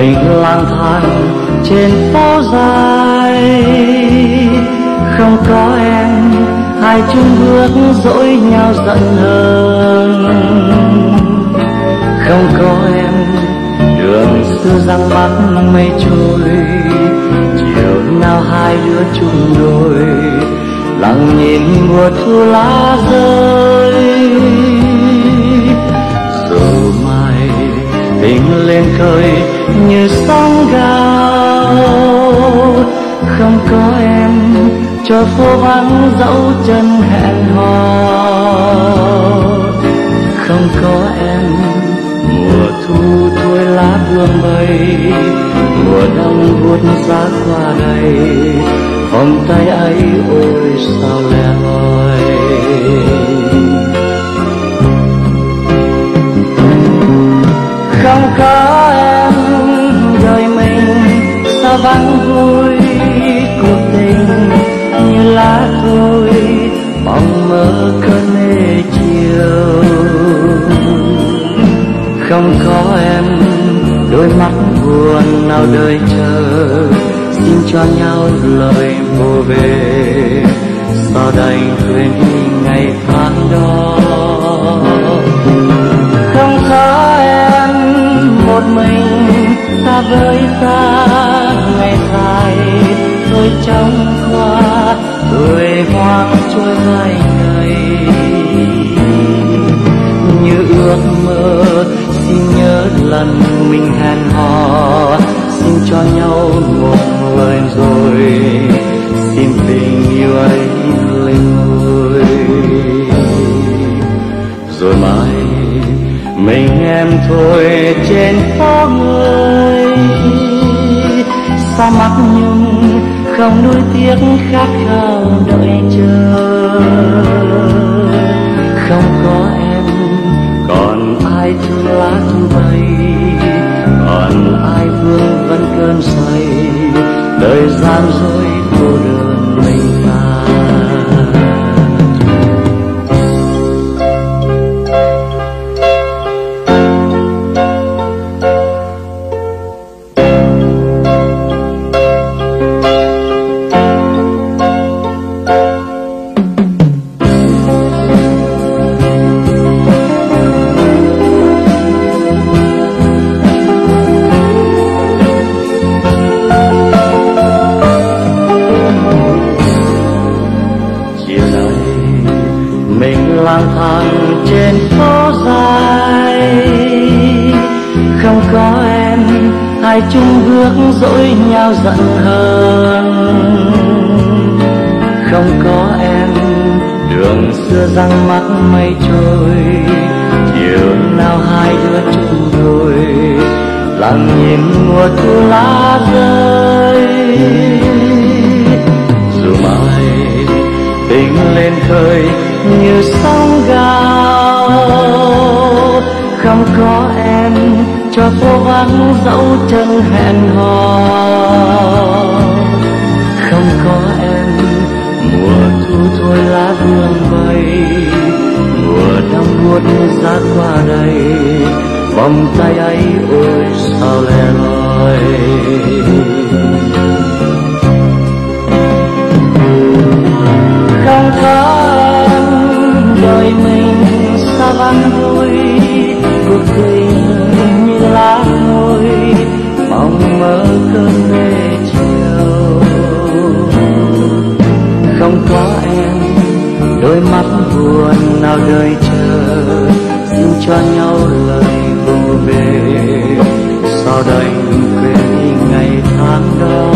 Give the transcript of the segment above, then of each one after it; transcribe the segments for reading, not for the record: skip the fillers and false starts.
mình lang thang trên phố dài. Không có em hai chung bước dỗi nhau giận hờn. Không có em đường xưa răng mắt mây trôi. Chiều nào hai đứa chung đôi lặng nhìn mùa thu lá rơi. Rồi mai tình lên khơi như sóng gào. Không có em cho phố vắng dẫu chân hẹn hò. Không có em mùa thu thôi lá buông bay. Mùa đông buốt giá qua đây vòng tay ấy ôi sao lẻ loi. Không có em đời mình sao vắng vui. Cuộc tình như lá thôi mong mơ cơn mê chiều. Không có em đôi mắt buồn nào đời chờ. Xin cho nhau lời vô về sao đành quên đi ngày tháng đó. Không có em một mình ta với ta ngày dài tôi trong qua tuổi hoang trôi vài ngày. Như ước mơ xin nhớ lần mình hẹn hò. Xin cho nhau một lời rồi xin tình yêu ấy lên ngôi. Rồi mai mình em thôi trên phố người. Xa mắt nhưng không nuối tiếc khát khao đợi chờ. Không có em còn ai thương lá thu bay. Còn ai vương vấn cơn say đời gian dối cô đơn mình ta. Mình lang thang trên phố dài. Không có em hai chung bước dỗi nhau giận hờn. Không có em đường xưa răng mắt mây trôi. Chiều nào hai đứa chung đôi lặng nhìn mùa thu lá rơi. Dù mai tình lên khơi như sóng gào. Không có em cho phố vắng dẫu chân hẹn hò. Không có em mùa thu thôi lá buông bay. Mùa đông buốt giá qua đây vòng tay ấy ôi sao lẻ loi. Không có em đời mình sao vắng vui. Cuộc tình như lá thôi mong mơ cơn mê chiều. Không có em đôi mắt buồn nào đời chờ. Xin cho nhau lời vô về sao đành quên đi ngày tháng đó.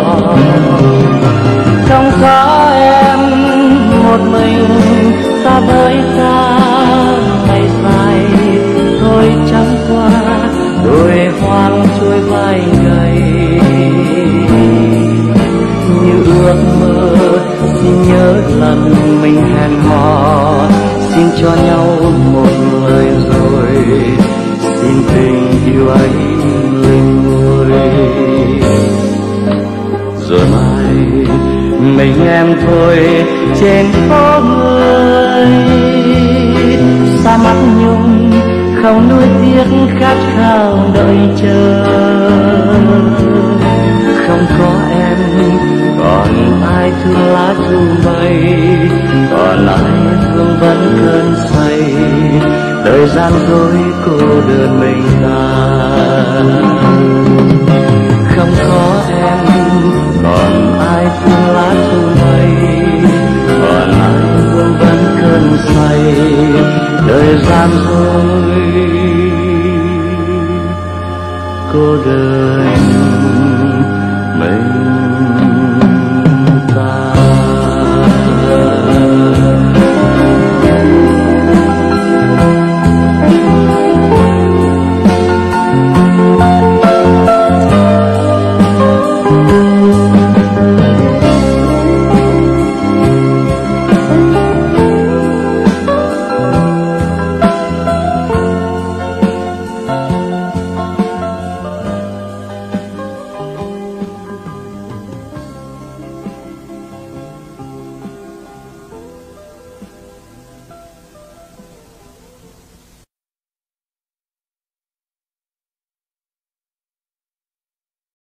Không có em một mình ta với ta ngày dài thôi chẳng qua đôi hoang trôi vài ngày. Như ước mơ xin nhớ lần mình hẹn hò. Xin cho nhau một lời rồi xin tình yêu ấy lên ngôi. Rồi mai mình em thôi trên phố người. Xa mắt nhung không nuối tiếc khát khao đợi chờ. gian dối cô đơn mình ta. Không có em còn ai thương lá thu mây, còn ai vương vấn cơn say đời gian dối cô đơn mình